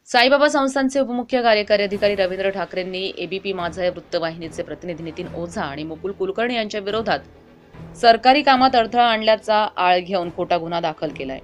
साईबाबा संस्थानचे उपमुख्य कार्यकारी अधिकारी रवींद्र ठाकरेंनी एबीपी माझा या वृत्तवाहिनीचे प्रतिनिधी नितीन ओझा आणि मुकुल कुलकर्णी यांच्या विरोधात सरकारी कामात अडथळा आणल्याचा आळ घेऊन खोटा गुन्हा दाखल केलाय।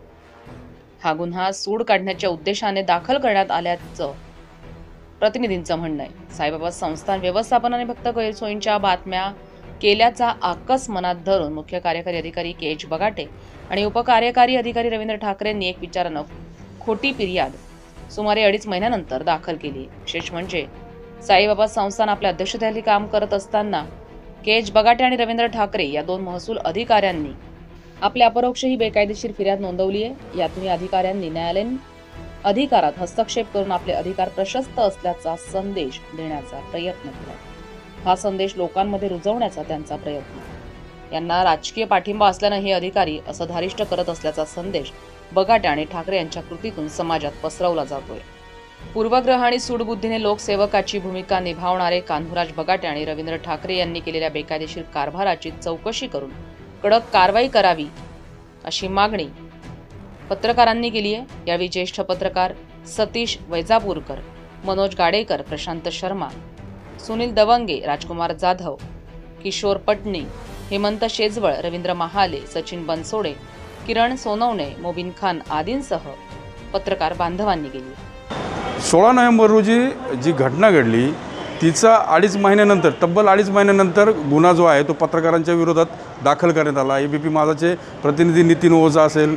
हा गुन्हा सूड काढण्याच्या उद्देशाने दाखल करण्यात आल्याचं प्रतिनिधींचं म्हणणं आहे। साईबाबा संस्थान व्यवस्थापनाने फक्त गैरसोयींच्या बातम्या केल्याचा आकस मनात धरून मुख्य कार्यकारी अधिकारी के.एच. बगाटे आणि उपकार्यकारी अधिकारी रवींद्र ठाकरेंनी एक विचारानं खोटी फिर्याद सुमारे 2.5 महिन्यानंतर दाखल केली। विशेष म्हणजे साईबाबा संस्थान आपल्या अध्यक्षतेखाली काम करत असताना के.एच. बगाटे आणि रवींद्र ठाकरे या दोन महसूल अधिकाऱ्यांनी आपल्या अपरोक्ष ही बेकायदेशीर फिर्याद नोंदवली आहे। यातून अधिकाऱ्यांनी न्यायालयीन अधिकारात हस्तक्षेप करून आपले अधिकार प्रशस्त असल्याचा संदेश देण्याचा प्रयत्न केला। हा संदेश लोकांमध्ये रुजवण्याचा त्यांचा प्रयत्न। यांना राजकीय पाठिंबा असल्याने हे अधिकारी असं धारिष्ट करत असल्याचा संदेश बगाटे आणि ठाकरे यांच्या कृतीतून समाजात पसरवला जातोय। पूर्वग्रह आणि सूडबुद्धीने लोकसेवकाची भूमिका निभावणारे कान्हूराज बगाटे आणि रवींद्र ठाकरे यांनी केलेल्या बेकायदेशीर कारभाराची चौकशी करून कडक कारवाई करावी अशी मागणी पत्रकारांनी केली आहे। यावेळी ज्येष्ठ पत्रकार सतीश वैजापूरकर, मनोज गाडेकर, प्रशांत शर्मा, सुनील दवंगे, राजकुमार जाधव, किशोर पटणी, हेमंत शेजवळ, रवींद्र महाले, सचिन बनसोडे, किरण सोनवणे, मोबिन खान आदींसह पत्रकार बांधवांनी केली। 16 नोव्हेंबर रोजी जी घटना घडली तिचा 2.5 महिन्यानंतर तब्बल 2.5 महिन्यानंतर गुन्हा जो आहे तो पत्रकारांच्या विरोधात दाखल करण्यात आला। एबीपी माझाचे प्रतिनिधी नितीन ओझा असेल,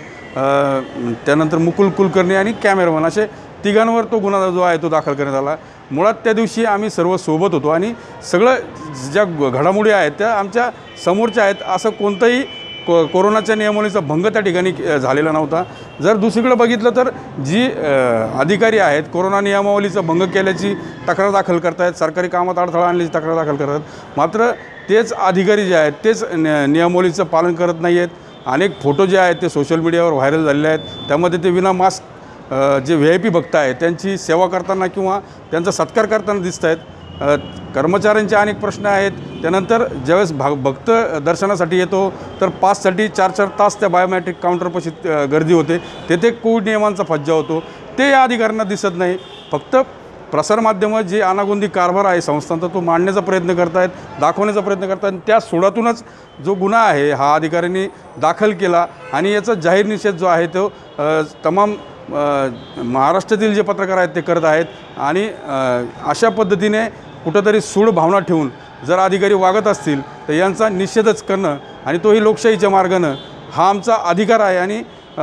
त्यानंतर मुकुल कुलकर्णी आणि कॅमेरामन असे तिघांवर तो गुन्हा जो आहे तो दाखल करण्यात आला। मुळात त्या दिवशी आम्ही सर्व सोबत होतो आणि सगळं ज्या घडामोडी आहेत त्या आमच्या समोरच्या आहेत। असं कोणतंही कोरोनाच्या नियमावलीचा भंग त्या ठिकाणी झालेला नव्हता। जर दुसरीकडे बघितलं तर जी अधिकारी आहेत कोरोना नियमावलीचा भंग केल्याची तक्रार दाखल करतायत, सरकारी कामात अडथळा आणल्याची तक्रार दाखल करतात, मात्र तेच अधिकारी जे आहेत तेच नियमावलीचं पालन करत नाही आहेत। अनेक फोटो जे आहेत ते सोशल मीडियावर व्हायरल झालेले आहेत। त्यामध्ये ते विना मास्क जे VIP भक्त आहेत त्यांची सेवा करताना किंवा त्यांचा सत्कार करताना दिसत आहेत। कर्मचाऱ्यांचे अनेक प्रश्न आहेत। त्यानंतर ज्यावेळेस भक्त दर्शनासाठी येतो तर पाससाठी 4-4 तास त्या बायोमेट्रिक काउंटरपाशी गर्दी होते, तेथे कोविड नियमांचा फज्जा होतो, ते या अधिकाऱ्यांना दिसत नाही। फक्त प्रसारमाध्यमं जे अनागोंदी कारभार आहे संस्थांचा तो मांडण्याचा प्रयत्न करत आहेत, दाखवण्याचा प्रयत्न करत आहेत। त्या सोडातूनच जो गुन्हा आहे हा अधिकाऱ्यांनी दाखल केला आणि याचा जाहीर निषेध जो आहे तो तमाम महाराष्ट्रातील जे पत्रकार आहेत ते करत आहेत। आणि अशा पद्धतीने कुठंतरी सूड भावना ठेवून जर अधिकारी वागत असतील तर यांचा निषेधच करणं आणि तोही लोकशाहीच्या मार्गानं हा आमचा अधिकार आहे। आणि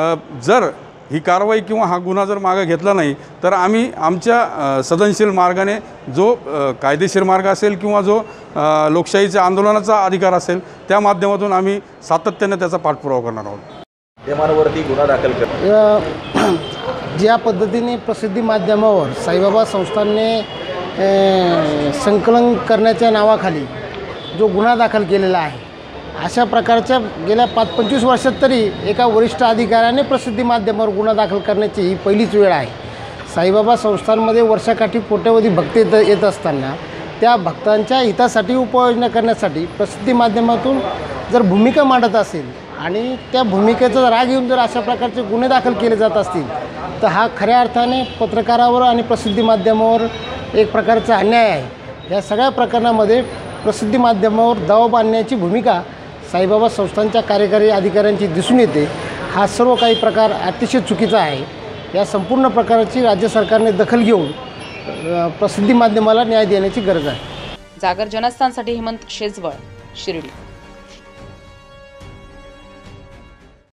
जर ही कारवाई किंवा हा गुन्हा जर मागे घेतला नाही तर आम्ही आमच्या सदनशील मार्गाने जो कायदेशीर मार्ग असेल किंवा जो लोकशाहीच्या आंदोलनाचा अधिकार असेल त्या माध्यमातून आम्ही सातत्याने त्याचा पाठपुरावा करणार आहोत। एमआरवरती गुन्हा दाखल कर ज्या पद्धतीने प्रसिद्धी माध्यमावर साईबाबा संस्थानने संकलन करण्याच्या नावाखाली जो गुन्हा दाखल केलेला आहे, अशा प्रकारच्या गेल्या 25 वर्षात तरी एका वरिष्ठ अधिकाऱ्याने प्रसिद्धी माध्यमावर गुन्हा दाखल करण्याची ही पहिलीच वेळ आहे। साईबाबा संस्थानमध्ये वर्षाकाठी कोट्यवधी भक्त येत असताना त्या भक्तांच्या हितासाठी उपाययोजना करण्यासाठी प्रसिद्धी माध्यमातून जर भूमिका मांडत असेल आणि त्या भूमिकेचा राग येऊन जर अशा प्रकारचे गुन्हे दाखल केले जात असतील तर हा खऱ्या अर्थाने पत्रकारावर आणि प्रसिद्धी माध्यमावर एक प्रकारचा अन्याय आहे। या सगळ्या प्रकरणामध्ये प्रसिद्धी माध्यमावर दबाव बांधण्याची भूमिका साईबाबा संस्थानच्या कार्यकारी अधिकाऱ्यांची दिसून येते। हा सर्व काही प्रकार अतिशय चुकीचा आहे। या संपूर्ण प्रकाराची राज्य सरकारने दखल घेऊन प्रसिद्धी माध्यमाला न्याय देण्याची गरज आहे। जागर जनस्थानसाठी हेमंत शेजवळ, शिर्डी।